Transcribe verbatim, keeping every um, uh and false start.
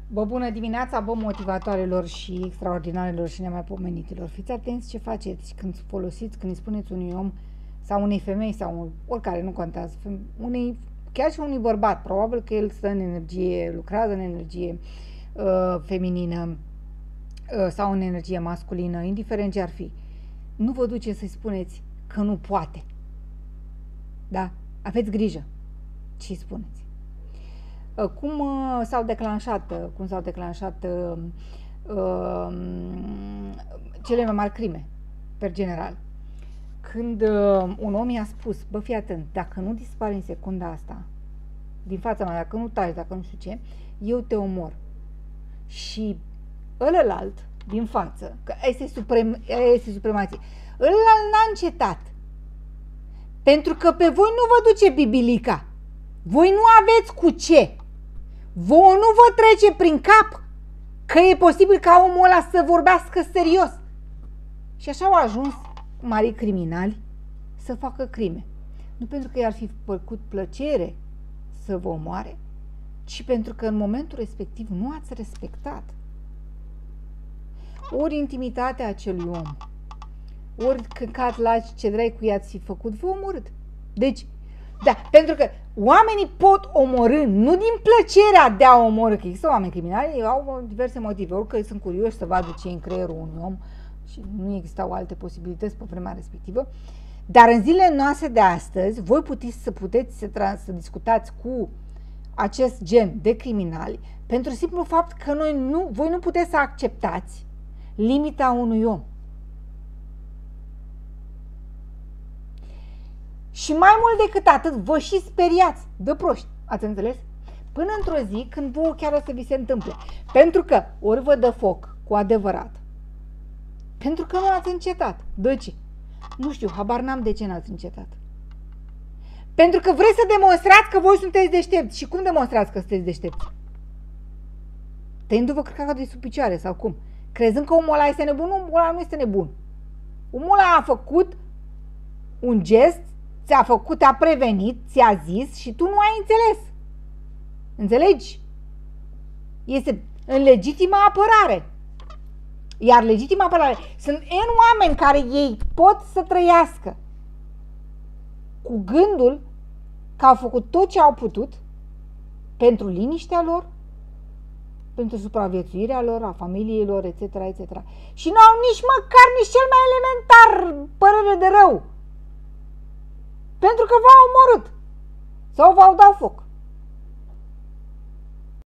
Bă, bună dimineața, bă, motivatoarelor și extraordinarelor și nemaipomenitelor. Fiți atenți ce faceți când folosiți, când îi spuneți unui om sau unei femei sau oricare, nu contează, unei, chiar și unui bărbat, probabil că el stă în energie, lucrează în energie uh, feminină uh, sau în energie masculină, indiferent ce ar fi. Nu vă duceți să-i spuneți că nu poate. Da? Aveți grijă ce-i spuneți. Cum s-au declanșat, cum s-au declanșat uh, uh, cele mai mari crime, per general. Când uh, un om i-a spus, bă, fii atent, dacă nu dispari în secunda asta, din fața mea, dacă nu taci, dacă nu știu ce, eu te omor. Și ălălalt, din față, că este, suprem, este supremație, ălălalt n-a încetat. Pentru că pe voi nu vă duce bibilica. Voi nu aveți cu ce. Vouă nu vă trece prin cap că e posibil ca omul ăla să vorbească serios. Și așa au ajuns mari criminali să facă crime. Nu pentru că i-ar fi făcut plăcere să vă omoare, ci pentru că în momentul respectiv nu ați respectat ori intimitatea acelui om, ori căcat la ce drai cu i-ați fi făcut, vă omorât. Deci, da, pentru că oamenii pot omorâ, nu din plăcerea de a omorâ, că există oameni criminali, au diverse motive, ori că sunt curioși să vadă ce e în creierul unui om și nu existau alte posibilități pe vremea respectivă, dar în zilele noastre de astăzi, voi puteți să puteți să, trans, să discutați cu acest gen de criminali pentru simplu fapt că noi nu, voi nu puteți să acceptați limita unui om. Și mai mult decât atât, vă și speriați de proști, ați înțeles? Până într-o zi când vouă chiar o să vi se întâmple. Pentru că ori vă dă foc cu adevărat, pentru că nu ați încetat. De ce? Nu știu, habar n-am de ce n-ați încetat. Pentru că vreți să demonstrați că voi sunteți deștepți. Și cum demonstrați că sunteți deștepți? Tăindu-vă cărcatul de sub picioare sau cum? Crezând că omul ăla este nebun, omul ăla nu este nebun. Omul ăla a făcut un gest, ți-a făcut, te-a prevenit, ți-a zis și tu nu ai înțeles. Înțelegi? Este în legitimă apărare. Iar legitima apărare sunt N oameni care ei pot să trăiască cu gândul că au făcut tot ce au putut pentru liniștea lor, pentru supraviețuirea lor, a familiei lor, et cetera, et cetera. Și nu au nici măcar nici cel mai elementar părere de rău. Pentru că v-au omorât sau v-au dat foc.